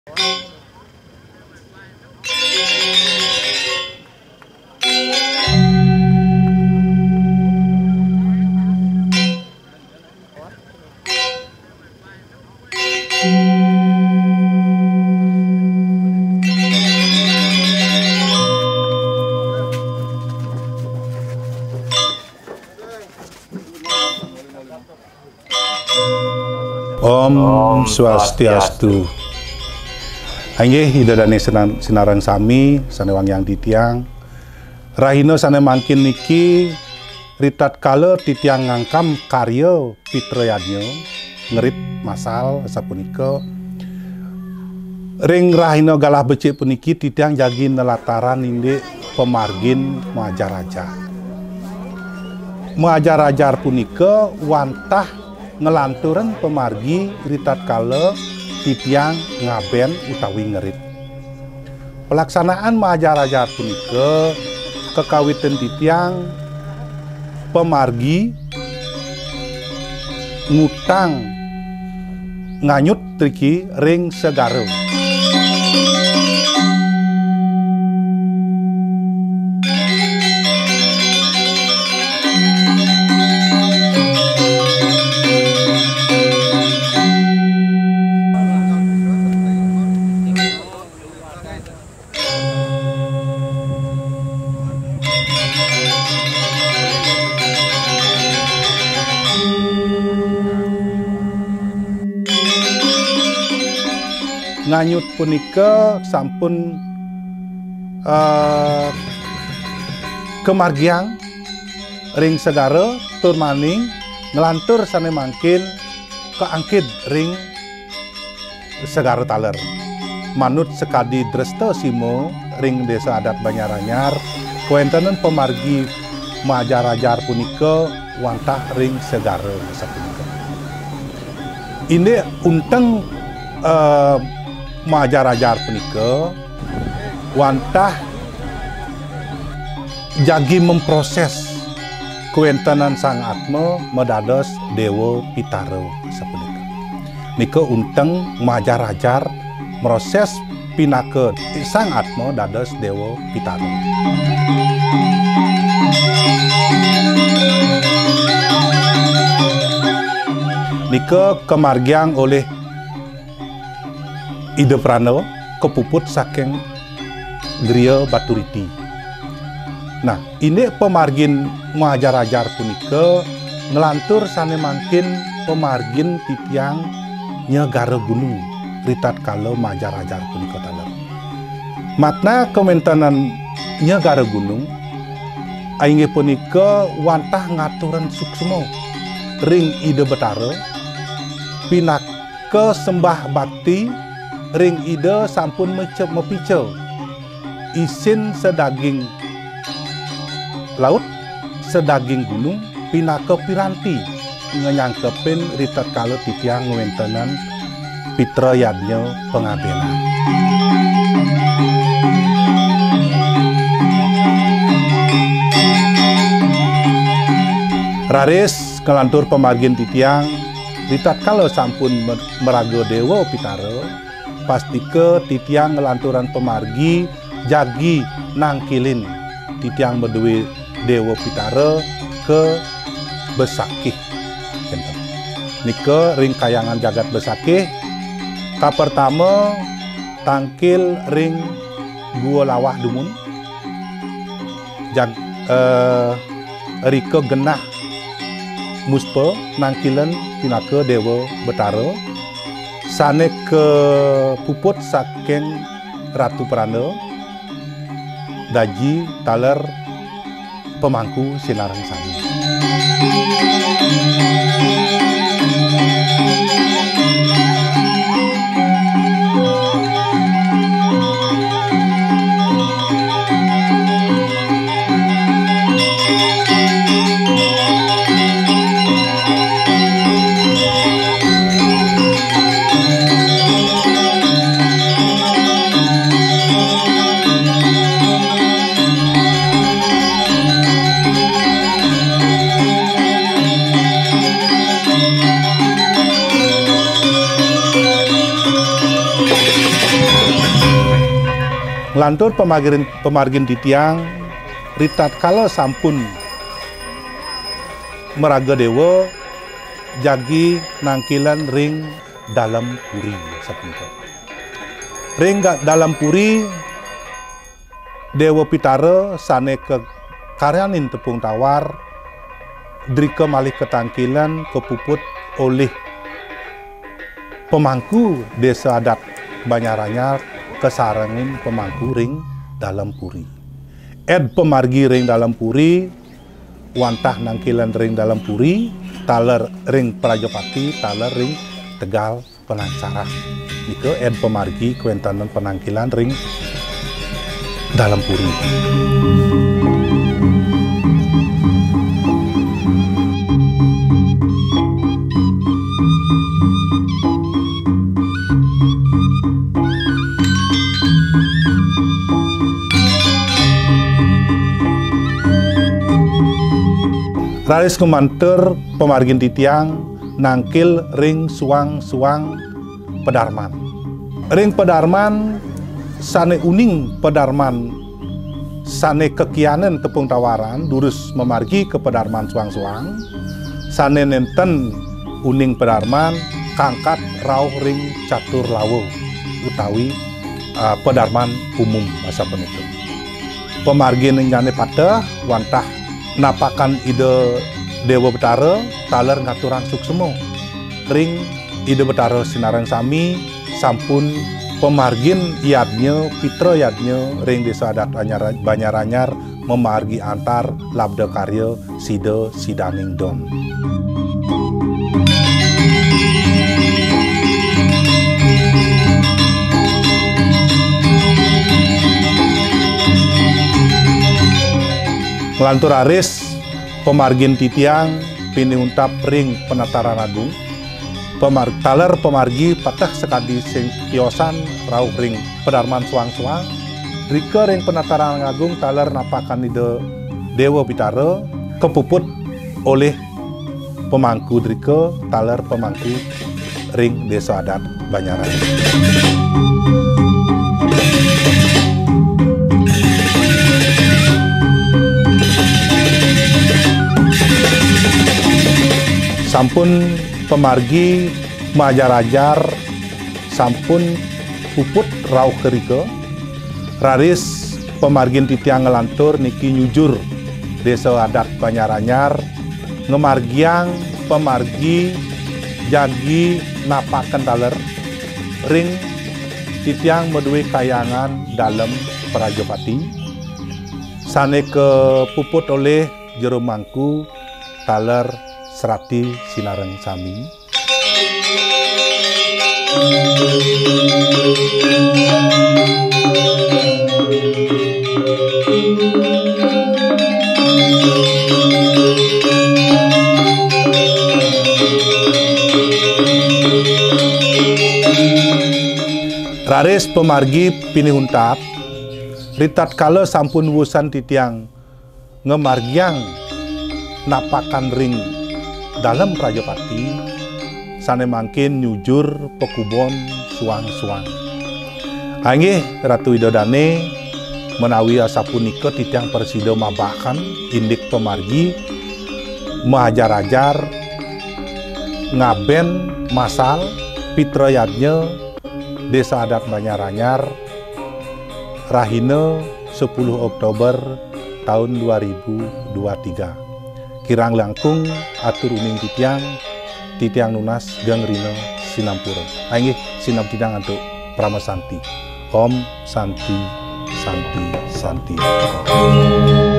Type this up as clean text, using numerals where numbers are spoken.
Om Swastiastu. Inggih idadane sinareng sami sanewang yang titiang. Rahina sane mangkin niki ritat kala titiang ngangkam karya Pitrayadnya ngerit masal sapunika. Ring rahina galah becik puniki titiang jagi nelataran indik pemargin Mahajaraja. Mahajaraja punika wantah ngelanturan pemargi ritat kala titiang ngaben utawi ngerit. Pelaksanaan Mahajaraja punika kekawitan titiang pemargi ngutang nganyut triki ring segara. Nganyut punika sampun kemargiang ring segara tur maning ngelantur sane mangkin keangkid ring segara taler. Manut sekadi Dresta Simo ring desa adat Banyaranyar kuwentanen pemargi Mahajaraja punika wantah ring segara sapunika. Ini unteng Mahajaraja punika wantah jagi memproses kuwentanan Sang Atma medados Dewa Pitara sapunika. Nika unteng Mahajaraja proses pinake Sang Atma dados Dewa Pitara. Nika kemargiang oleh Ida Prana kepuput saking Griya Baturiti. Nah, ini pemargin Mahajaraja punika ngelantur sane mangkin pemargin titiang Nyegara Gunung ritat kala Mahajaraja punika taler. Makna kementanan Nyegara Gunung inggih punika wantah ngaturan suksma ring Ida Betara pinake sembah bakti ring ida sampun mepice isin sedaging laut sedaging gunung pinake piranti ngenyangkepin ritat kala titiang ngwentenan Pitrayadnya pengabenan. Raris kelantur pemargin titiang ritat kala sampun meraga Dewa Pitara pastike titiang ngelanturan pemargi jagi nangkilin titiang beduwe Dewa Pitara ke Besakih. Nika ring kayangan jagat Besakih ka pertama tangkil ring Gua Lawah Dumun rike genah muspa nangkilen pinake Dewa Betara sane ke puput saking Ratu Prana daji taler pemangku sinareng sami. Ngelantur pemargin titiang ritat kala sampun meraga dewa jagi nangkilan ring dalam puri sapunika. Ring dalam puri Dewa Pitara sane ke karyanin tepung tawar drika malih ketangkilan kepuput oleh pemangku desa adat Banyaranyar kesarangin pemangku ring dalam puri. Ed pemargi ring dalam puri wantah nangkilan ring dalam puri taler ring Prajapati taler ring Tegal Penancara. Nika ed pemargi kuentanan penangkilan ring dalam puri. Raris kumantur pemargin titiang nangkil ring suang-suang Pedarman. Ring Pedarman sane uning Pedarman sane kekianan tepung tawaran durus memargi ke Pedarman suang-suang sane nenten uning Pedarman kangkat rauh ring catur lawo utawi Pedarman umum bahasa penitu. Pemargi nyane pada wantah napakan ide Dewa Betara taler ngaturan suksemo ring ide Betara Sinarang Sami sampun pemargin yadnya pitra yadnya ring desa adat Banyaranyar memargi antar labda karya sida sidaning don. Ngelantur aris pemargin titiang piniuntap ring Penataran Agung taler pemargi patah sekadi sing kiosan rauh ring Pedarman suang-suang rika ring Penataran Agung taler napakan ide Dewa Pitara kepuput oleh pemangku drika taler pemangku ring desa adat Banyaranyar. Sampun pemargi majar-ajar sampun puput rauh kerika raris pemargin titiang ngelantur niki nyujur desa adat Banyaranyar ngemargiang pemargi jagi napakan taler ring titiang medue kayangan dalam Prajapati sane ke puput oleh jero mangku taler Serati Sinarang Sami. Raris pemargi pinihuntap ritat kala sampun wusan titiang ngemargiang napakan ring dalam Prajapati sane mangkin nyujur pekubon suang-suang. Anggih Ratu Widodane menawi asapunika titiang persida mabakan indik pemargi majar-ajar ngaben masal pitra yadnya desa adat Banyaranyar rahina 10 Oktober tahun 2023. Kirang langkung atur uning titiang nunas gang rino sinampura. Ainggih sinam tidang untuk Pramasanti. Om Santi Santi Santi.